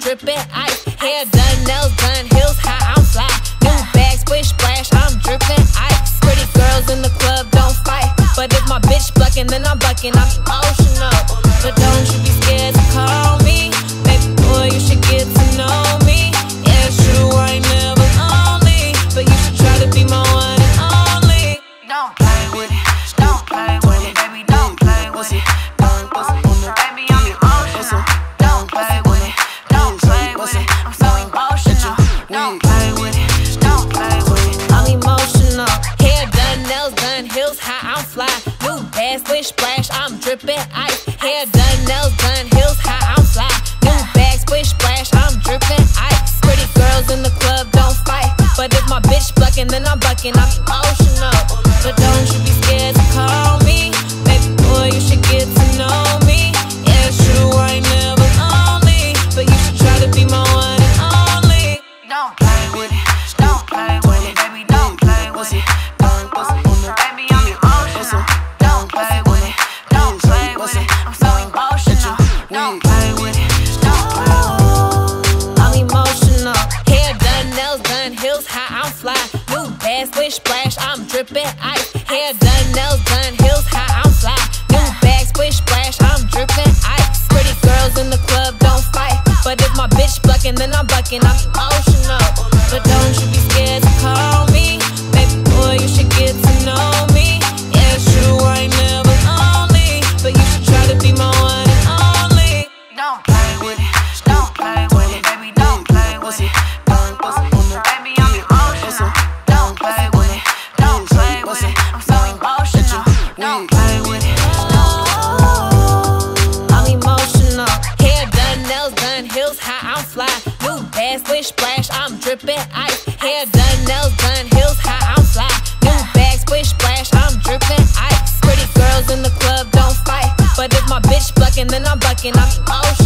dripping ice. Hair done, nails done, heels high, I'm fly. New bag, splish splash, I'm dripping ice. Pretty girls in the club don't fight, but if my bitch bucking, then I'm bucking. I'm emotional, but don't you be scared to call me. Baby boy, you should get to know me. Yeah, it's true, I ain't never lonely, but you should try to be my one and only. Don't play with it, don't play with it, baby, don't play with it. Baby, I'm emotional. Don't play with it, don't play with it. I'm so emotional. Don't play with it, don't play with it. I'm emotional. Hair done, nails done, heels high, I'm fly. New bag, splish splash, I'm dripping ice. Hair done, nails done, heels high, I'm fly. New bag, splish splash, I'm dripping ice. Pretty girls in the club don't fight, but if my bitch bucking, then I'm bucking. I'm emotional, but don't you be scared to call me. Baby boy, you should get to know me. Yeah, it's true, I ain't never lonely, but you should try to be my one and only. Don't play with it, don't play with it, baby, don't play with it. Baby, I'm emotional. Don't play with it, don't play with it. I'm so emotional. Don't play with it, don't play with it. I'm emotional. Hair done, nails done, heels high, I'm fly. New bag, splish splash, I'm dripping ice. Hair done, nails done, heels high, I'm fly. New bag, splish splash, I'm dripping ice. Pretty girls in the club don't fight, but if my bitch bucking, then I'm bucking. I'm emotional, but don't you be scared to call me. Baby boy, you should get to know me. Yeah, it's true, I ain't never lonely, but you should try to be my one and only. Don't play with it, don't play with it, baby, don't play with it. Baby, I'm emotional. Don't play with it, don't play with it. I'm so emotional. Don't play with it. I'm emotional. Hair done, nails done, heels high, I'm fly. New bag, splish splash, I'm dripping ice. Hair done, nails done, heels high, I'm fly. New bag, splish splash, I'm dripping ice. Pretty girls in the club don't fight, but if my bitch bucking, then I'm bucking. I'm emotional.